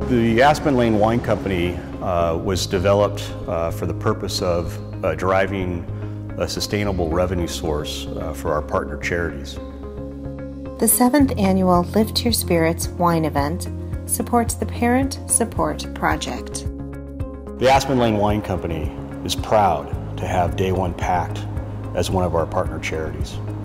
The Aspen Lane Wine Company was developed for the purpose of driving a sustainable revenue source for our partner charities. The 7th annual Lift Your Spirits wine event supports the Parent Support Project. The Aspen Lane Wine Company is proud to have Day One Pact as one of our partner charities.